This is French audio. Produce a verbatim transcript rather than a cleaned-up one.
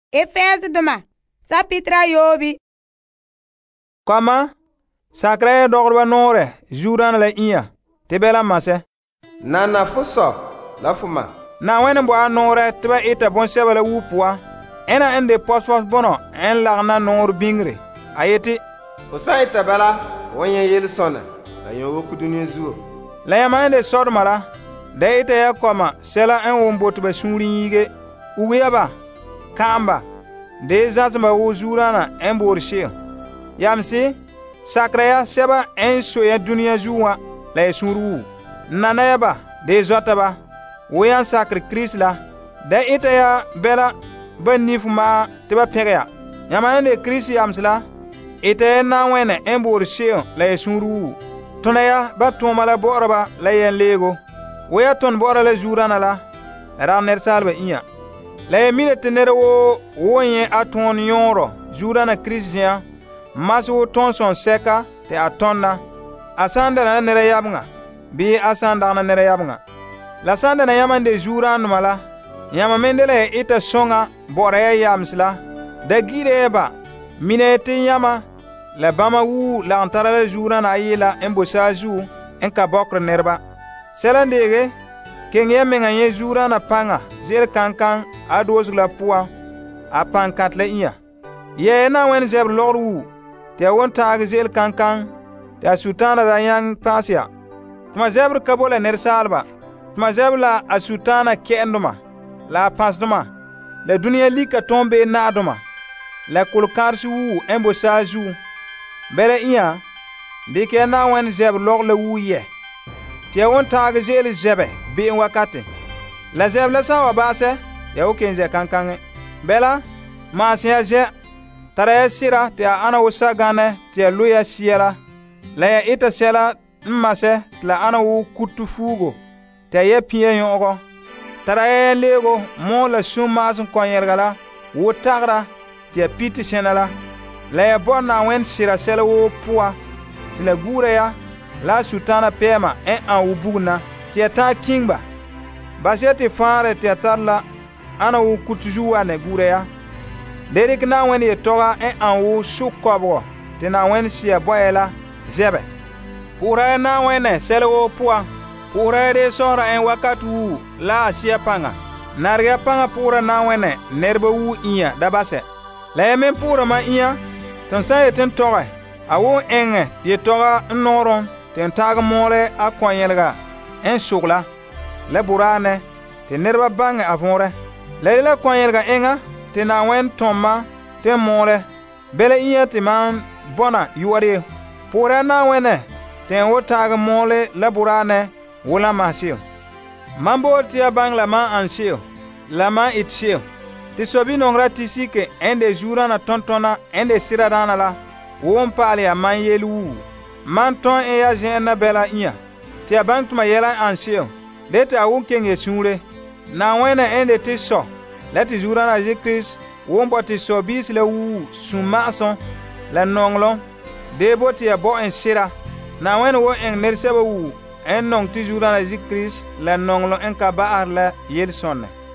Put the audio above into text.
Efes duma sapitra yobi. Kama sakre dogorba nore juran la iya tebela mase. Nana fuso la fuma. Na wene bo anore teba ita bon sebala wupwa. Ena ende pospos bono en lagna nor bingre. Ayeti Usa ita bela wonye yel sona. La yo woku dunia zuo. La yamande sodmala. Da ita ya koma sela en wombotu ba suri yige. Ugiyaba kamba de zatma wo jurana en borshe. Yamsi sakraya seba en soya dunia juwa la suru. Nanayaba de zotaba woyan sakre Krisla da ita ya bela ban nifuma tiba pegya. Yamande Kris yamsla ita na wene en borshe la suru. Tonaya ba tomala boraba la yen lego. Woya ton bora la jurana la ra ner salba iya. La mine tenere wo wonye aton yoro jurana Christian maso ton son seka te atonna asanda na nere yabnga bi asanda na nere yabnga la sanda na yamande juran mala yama mendele ita songa bora ya yamsla da gireba mine te yama la bama wu la antara la jurana ayila embosa ju en ka bokre nerba selandege kenge menga ye jurana panga zer kankan adoz la puwa a pankat la iya ye na wen zeb lorwu te won taag zel kankan te sultana da yang pasia tuma zebr kabola ner salba tuma zebla a sultana kenduma la pasduma la dunia lika tombe naduma la kulkarsu wu embo saju bere iya dike na wen zeb lor la wu ye te won taag zel zebe bi wakati la zeb la sawa base ya ukenze kankange bela masia je tare sira te ana usa gane te luya siela la ya ita sela mmase la ana wu kutu fugo te ye pie yongo tare lego mo la suma sun konyelgala wu tagra te piti senala la ya bonna wen sira sela wu puwa te la gure ya la sultana pema en an ubugna te ta kingba baseti fare te tarla ana wu kutujuwa ne gureya derik na wen toga en an wu shukobo te na wen sia boyela zebe pura na wen selwo puwa pura de sora en wakatu la sia panga narga panga pura na wen nerba wu iya dabase la men pura ma iya ton sa eten toga awu enge ye toga noron ten tag mole akonyelga en sugla le burane te nerba bange avore le la kwanyelga enga te na wen tomma te mole bele iya te man bona yuari pura na wene te wotag mole le burane wala masio mambo te bangla ma ansio la ma itsio te sobi nongra tisike ende jurana tontona ende siradana la won pali a man yelu man ton e ya jena bela iya te bang tuma yela ansio dete awun kenge sure na wene ende te so leti jurana je Christ wombo te so bis le wu sumason la nonglon debo te bo en sira na wene wo en nerseba wu en nong te jurana je Christ la nonglon en ka ba arla yel sonne